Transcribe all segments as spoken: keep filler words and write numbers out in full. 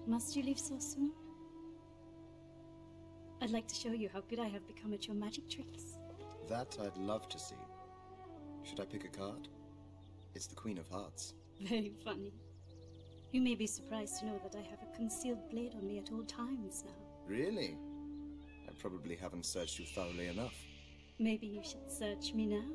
Must you leave so soon? I'd like to show you how good I have become at your magic tricks. That I'd love to see. Should I pick a card? It's the Queen of Hearts. Very funny. You may be surprised to know that I have a concealed blade on me at all times now. Really? I probably haven't searched you thoroughly enough. Maybe you should search me now.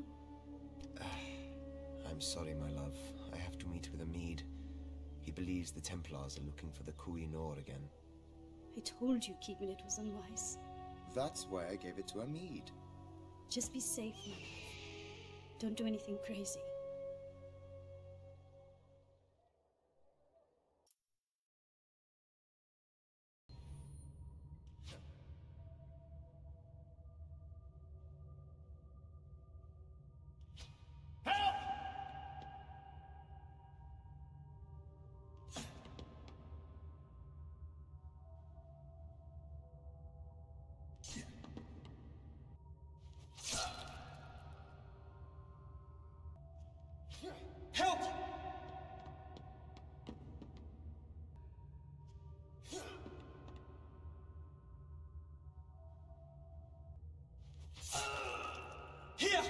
I'm sorry, my love. I have to meet with Amid. He believes the Templars are looking for the Koh-i-Noor again. I told you keeping it was unwise. That's why I gave it to Amid. Just be safe, my love. Don't do anything crazy. Help! Here!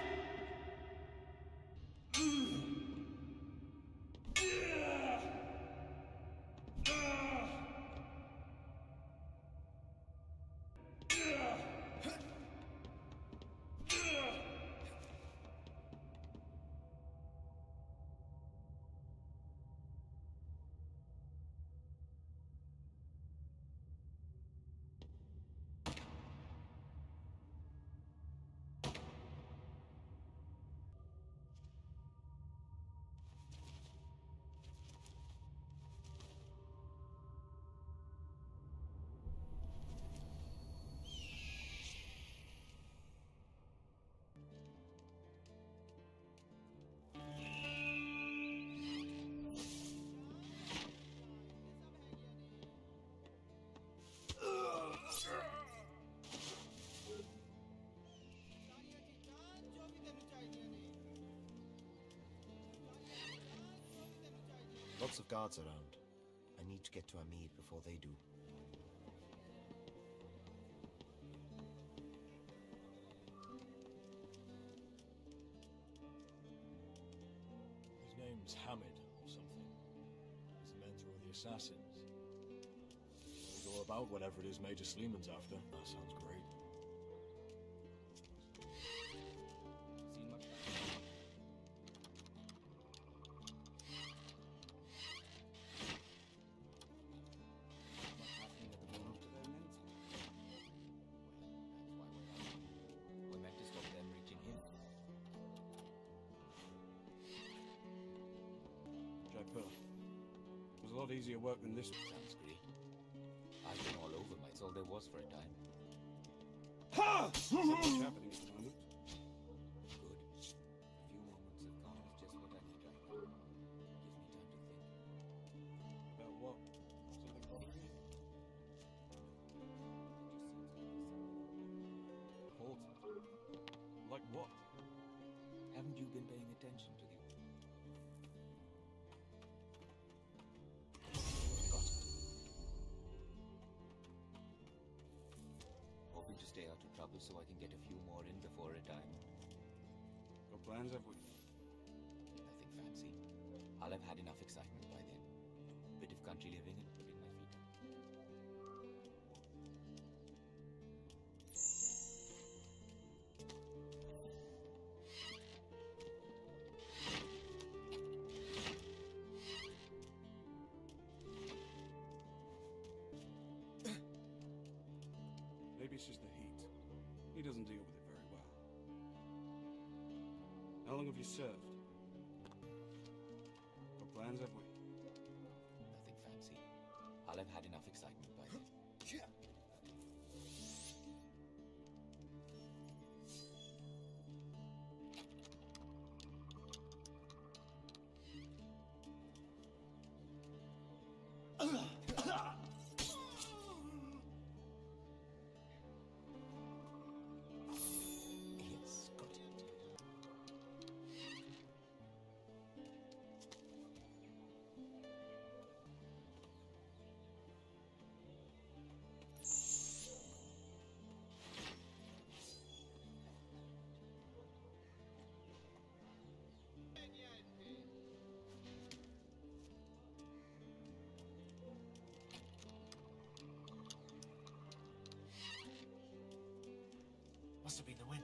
Lots of guards around. I need to get to Amid before they do. His name's Hamid or something. He's the mentor of the assassins. He's all about whatever it is Major Sleeman's after. That sounds great. It was a lot easier work than this. Sounds great. I've been all over. It's all there was for a time. Ha! So much happening at the moment. Good. A few moments of calm is just what I need right now. Gives me time to think. About what? Something bothering you? Halt. Like what? Haven't you been paying attention to the... To stay out of trouble so I can get a few more in before retirement. Got plans, have we? Nothing fancy. I'll have had enough excitement by then. Bit of country living and putting my feet up. Maybe it's just the heat. He doesn't deal with it very well. How long have you served? Got plans, have we? Nothing fancy. I'll have had enough excitement by then. Yes, got it. have been the wind.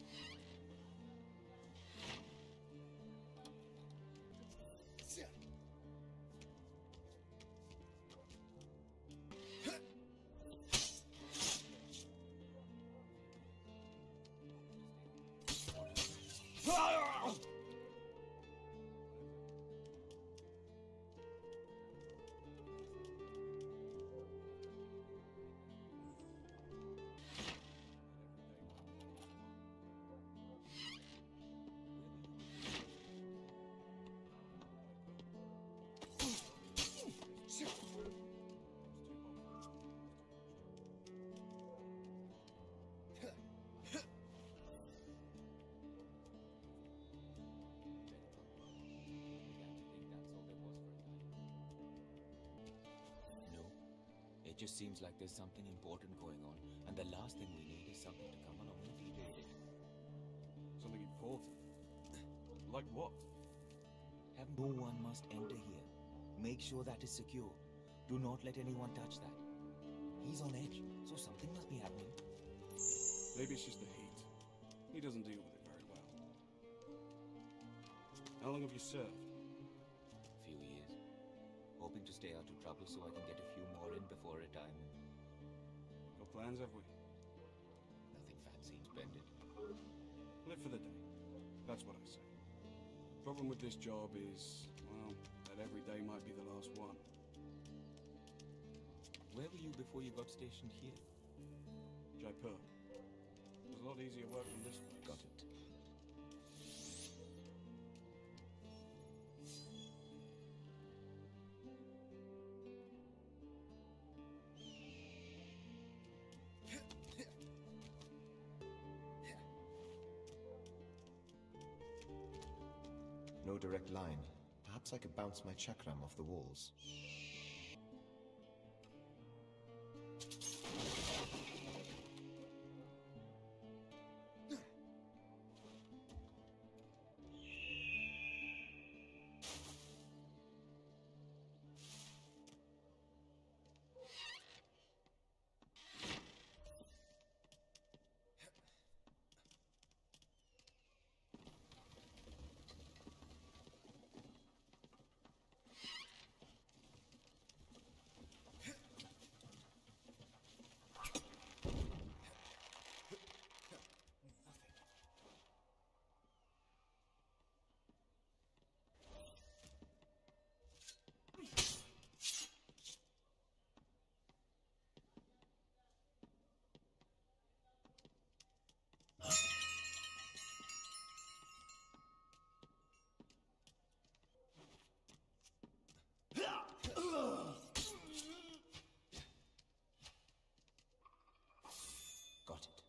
It just seems like there's something important going on, and the last thing we need is something to come along and derail it. Something important? Like what? Have no one must enter here. Make sure that is secure. Do not let anyone touch that. He's on edge, so something must be happening. Maybe it's just the heat. He doesn't deal with it very well. How long have you served? Few years. Hoping to stay out of trouble so I can get a few more in before retirement. What plans have we? Nothing fancy, splendid. Live for the day. That's what I say. Problem with this job is, well, that every day might be the last one. Where were you before you got stationed here? Jaipur. It was a lot easier work than this place. Got it. No direct line. Perhaps I could bounce my chakram off the walls. Got it.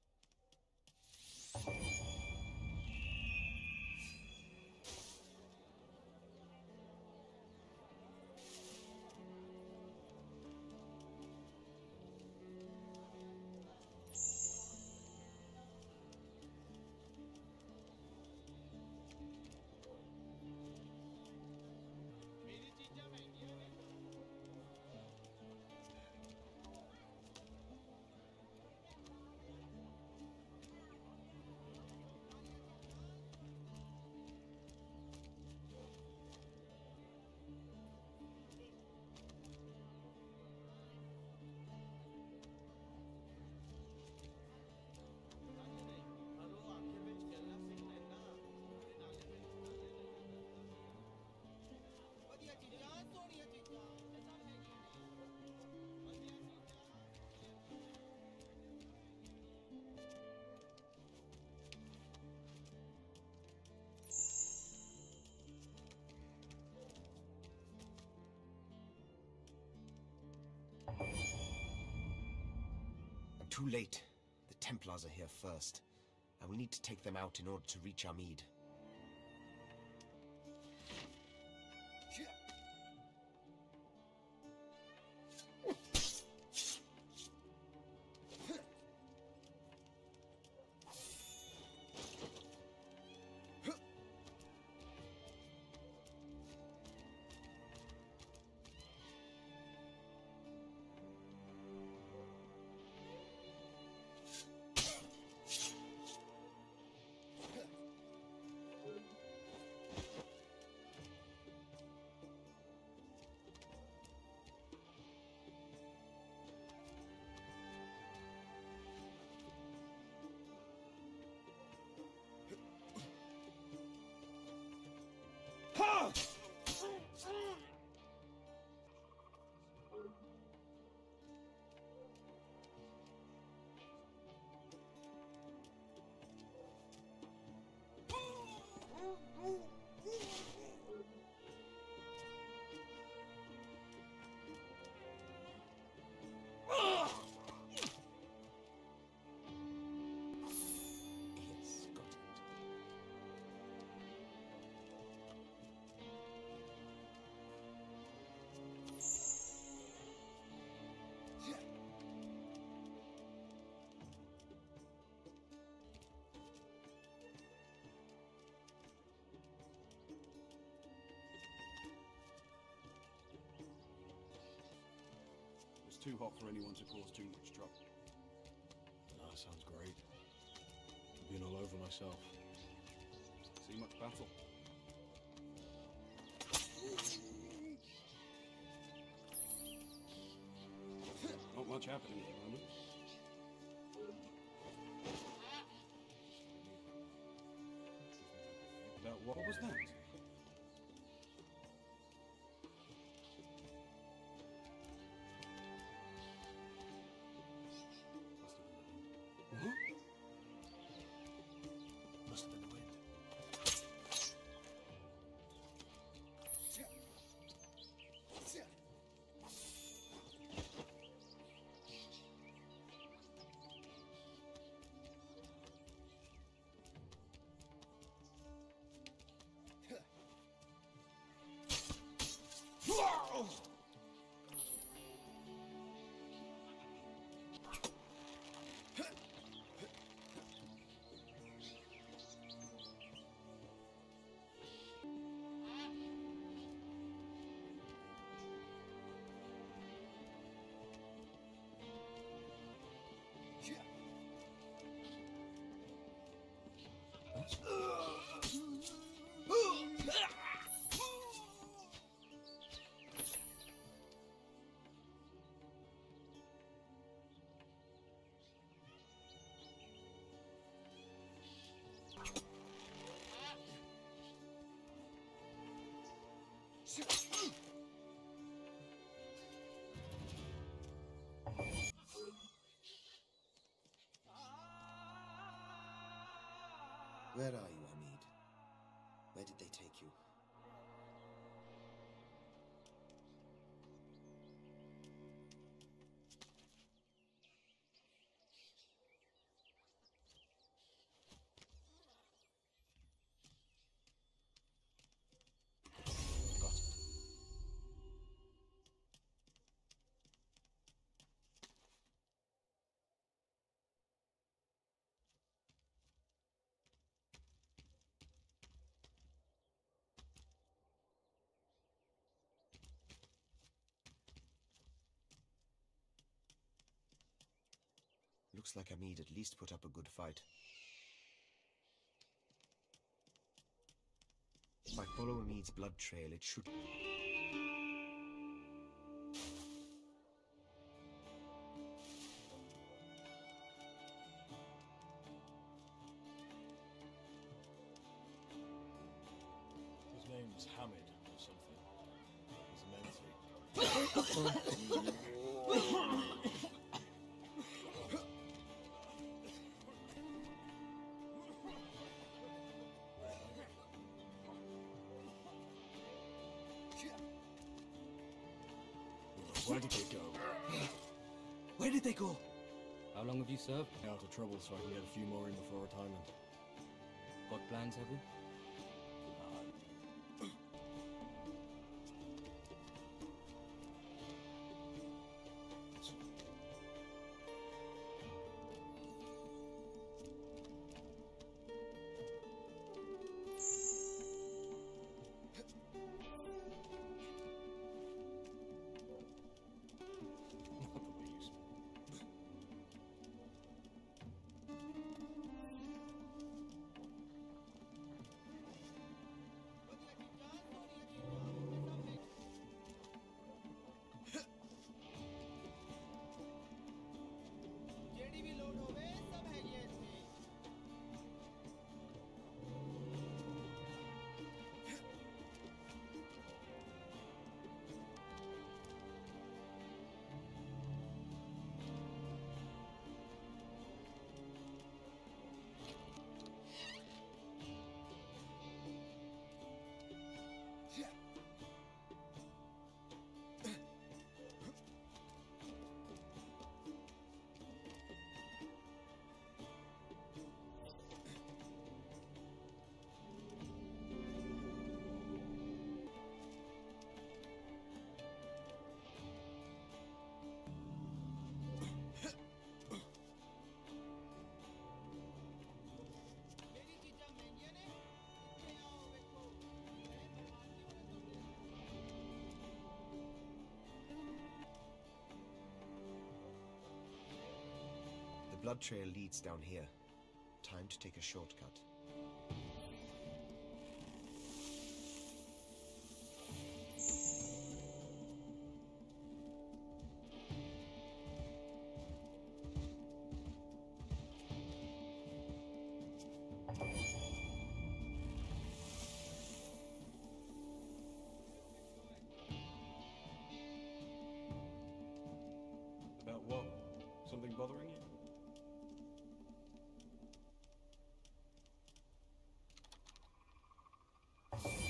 I'm too late. The Templars are here first. I will need to take them out in order to reach Amid. too hot for anyone to cause too much trouble. Ah, sounds great. I've been all over myself. See much battle? Not much happening at the moment. That, what was that? What? Must have been the wind. Where are you, Hamid? Where did they take you? Got it. Looks like Hamid at least put up a good fight. If I follow Hamid's blood trail, it should... His name's Hamid or something. He's a Menthi. Where did they go? Where did they go? How long have you served? Out of trouble so I can get a few more in before retirement. Got plans, have you? blood trail leads down here. Time to take a shortcut. About what? Something bothering you? Got it.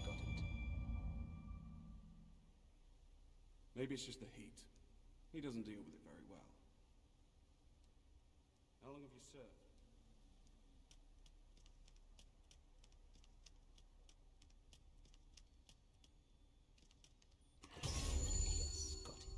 Maybe it's just the heat. He doesn't deal with it very well. How long have you served? Yes, got it.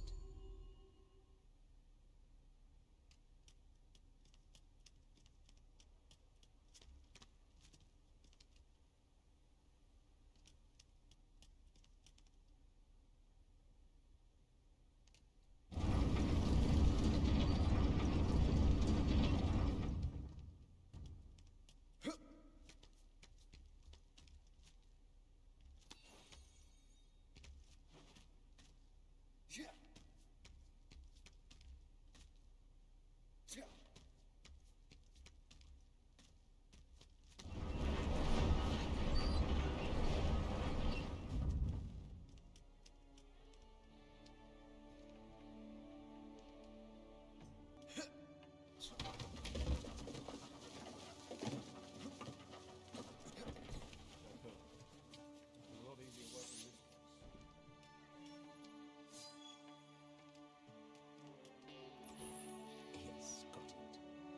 It's a lot easier working this place. Yes, got it.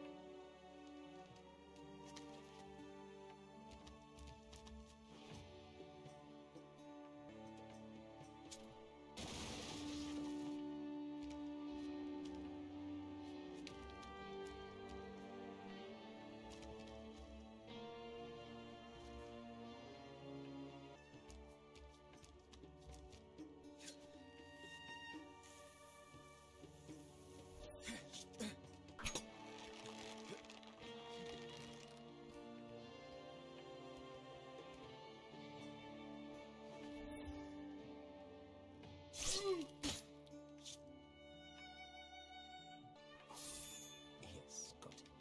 Yes, got it.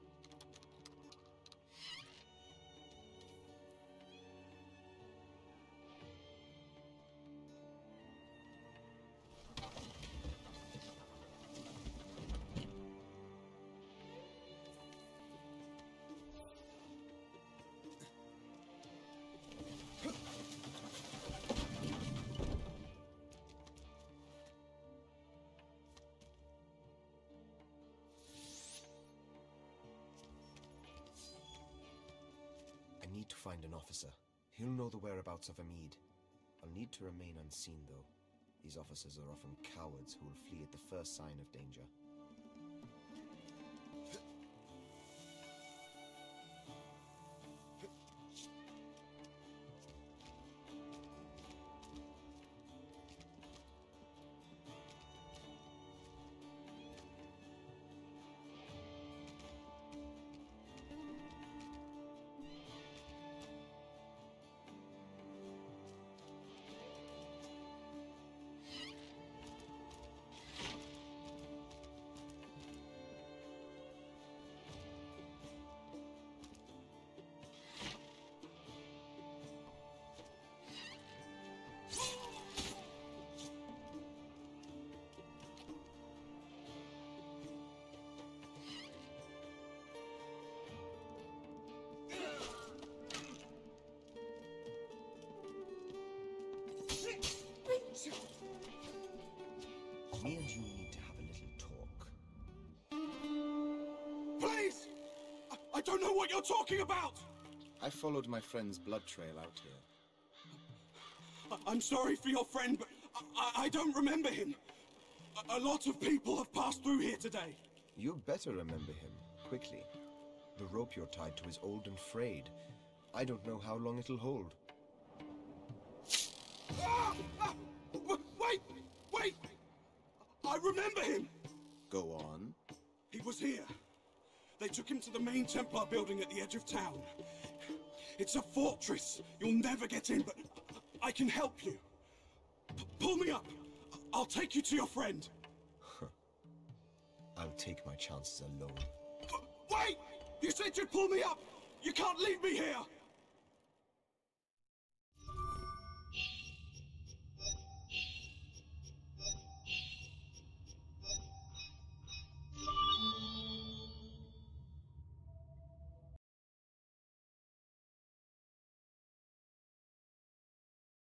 I need to find an officer. He'll know the whereabouts of Amid. I'll need to remain unseen, though. These officers are often cowards who will flee at the first sign of danger. Me and you need to have a little talk. Please! I, I don't know what you're talking about! I followed my friend's blood trail out here. I, I'm sorry for your friend, but I, I, I don't remember him. A, a lot of people have passed through here today. You better remember him, quickly. The rope you're tied to is old and frayed. I don't know how long it'll hold. Ah! Ah! W- Wait! Wait! I remember him! Go on. He was here, They took him to the main Templar building at the edge of town. It's a fortress. You'll never get in, but I can help you. P- pull me up. I'll take you to your friend. I'll take my chances alone. W- wait! You said you'd pull me up! You can't leave me here!